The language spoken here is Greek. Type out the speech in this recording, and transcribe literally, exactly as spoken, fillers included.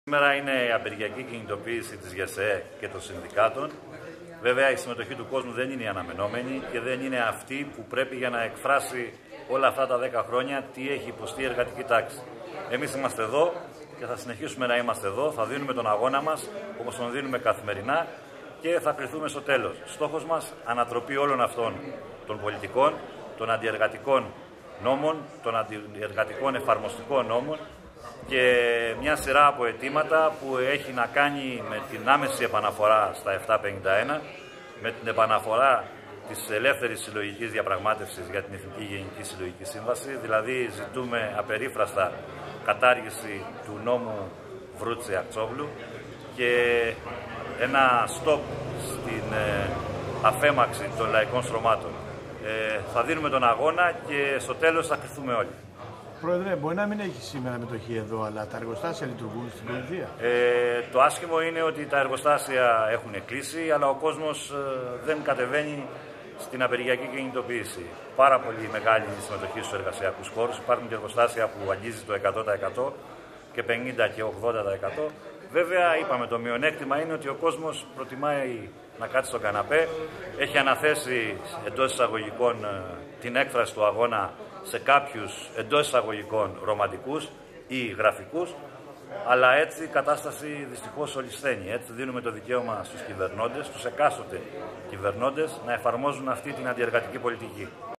Σήμερα είναι η απεργιακή κινητοποίηση της ΓΕΣΕ και των συνδικάτων. Βέβαια, η συμμετοχή του κόσμου δεν είναι η αναμενόμενη και δεν είναι αυτή που πρέπει για να εκφράσει όλα αυτά τα δέκα χρόνια τι έχει υποστεί η εργατική τάξη. Εμείς είμαστε εδώ και θα συνεχίσουμε να είμαστε εδώ. Θα δίνουμε τον αγώνα μας όπως τον δίνουμε καθημερινά και θα κριθούμε στο τέλος. Στόχος μας, ανατροπή όλων αυτών των πολιτικών, των αντιεργατικών νόμων, των αντιεργατικών εφαρμοστικών νόμων και μια σειρά από αιτήματα που έχει να κάνει με την άμεση επαναφορά στα επτακόσια πενήντα ένα, με την επαναφορά της ελεύθερης συλλογικής διαπραγμάτευσης για την Εθνική Γενική Συλλογική Σύμβαση, δηλαδή ζητούμε απερίφραστα κατάργηση του νόμου Βρούτση-Ακτσόγλου και ένα στόπ στην αφέμαξη των λαϊκών στρωμάτων. Ε, θα δίνουμε τον αγώνα και στο τέλος θα κρυθούμε όλοι. Πρόεδρε, μπορεί να μην έχει σήμερα μετοχή εδώ, αλλά τα εργοστάσια λειτουργούν στην πολιτεία. Ε, το άσχημο είναι ότι τα εργοστάσια έχουν κλείσει, αλλά ο κόσμος ε, δεν κατεβαίνει στην απεργιακή κινητοποίηση. Πάρα πολύ μεγάλη συμμετοχή στους εργασιακούς χώρους. Υπάρχουν και εργοστάσια που αγγίζει το εκατό τοις εκατό και πενήντα και ογδόντα τοις εκατό. Βέβαια, είπαμε, το μειονέκτημα είναι ότι ο κόσμος προτιμάει να κάτσει στον καναπέ, έχει αναθέσει εντός εισαγωγικών την έκφραση του αγώνα σε κάποιους εντός εισαγωγικών ρομαντικούς ή γραφικούς, αλλά έτσι η κατάσταση δυστυχώς ολισθαίνει. Έτσι δίνουμε το δικαίωμα στους κυβερνώντες, στους εκάστοτε κυβερνώντες, να εφαρμόζουν αυτή την αντιεργατική πολιτική.